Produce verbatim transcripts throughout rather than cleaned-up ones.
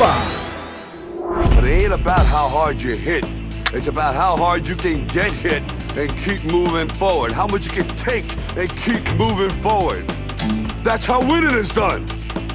five. But it ain't about how hard you hit. It's about how hard you can get hit and keep moving forward. How much you can take and keep moving forward. That's how winning is done.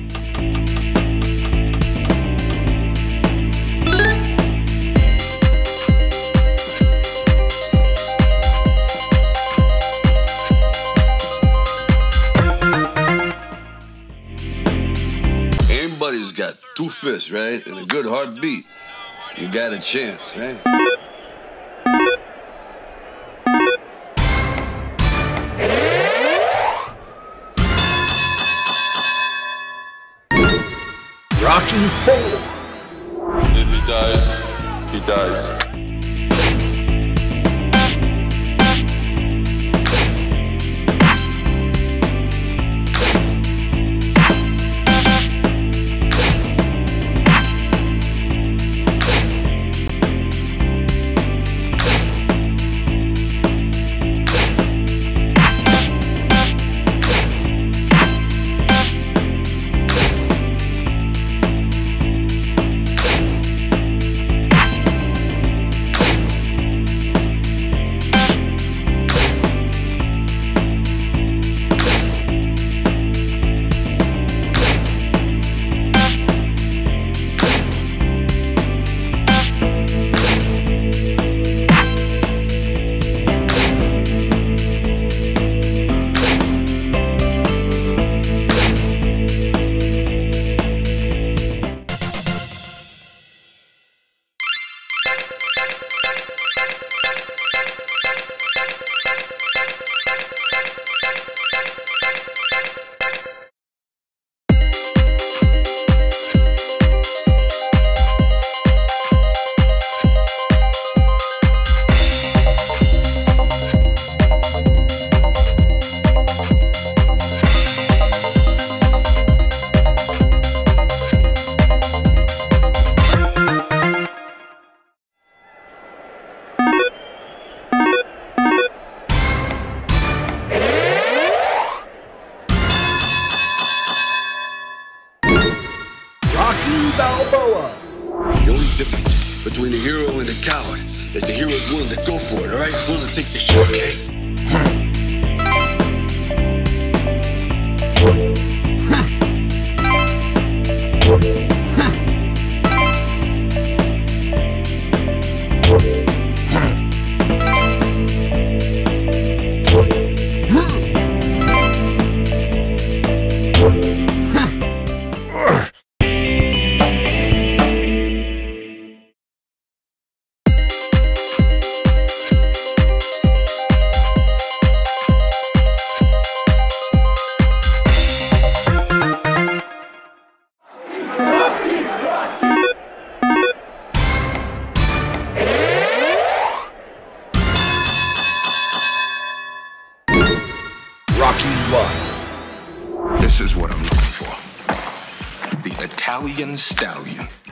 Anybody's got two fists, right? And a good heartbeat. You got a chance, right? Rocky four. If he dies, he dies. Balboa. The only difference between the hero and the coward is the hero's willing to go for it, all right? Willing to take the shot, okay? This is what I'm looking for. The Italian Stallion.